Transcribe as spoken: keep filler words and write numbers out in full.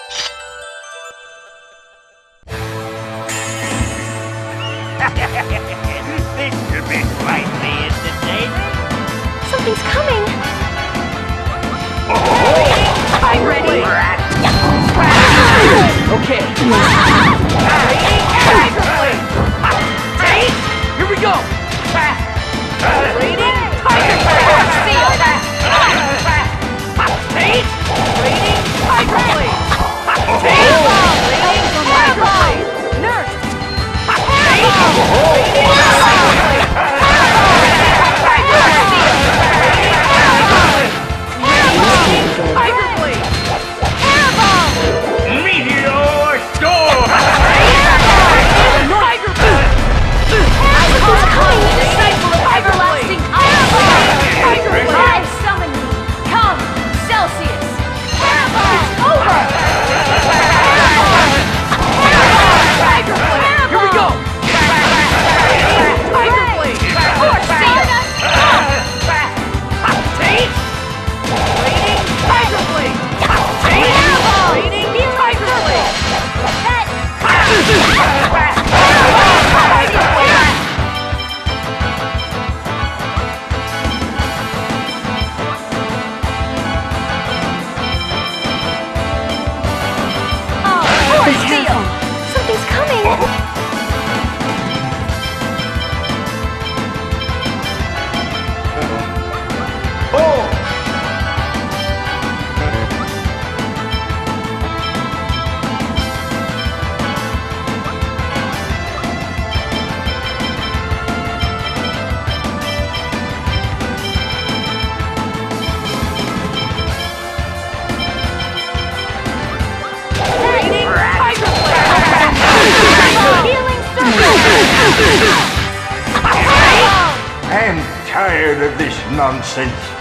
This should be slightly entertaining. Something's coming. Oh. I'm ready. Okay. Take. Here we go. Rating. Tiger Blade. Seal. Take. Rating. Tiger Blade. Take. Rating. Tiger Blade. Nurse. Rating. Tiger Blade. Hairball. Meteor storm. Tiger Blade. Something's coming. Disciple of everlasting ice. Tiger Blade. Summon me. Come, Celsius. It's over. Tiger Blade. Here we go. Tiger Blade. Force Seal. Take. Rating. Tiger Blade. Rating. Tiger Blade. Tiger Blade. Oh, Force Seal. Something's coming. Oh. Rating. Tiger Blade. Healing Circle. I'm tired of this nonsense.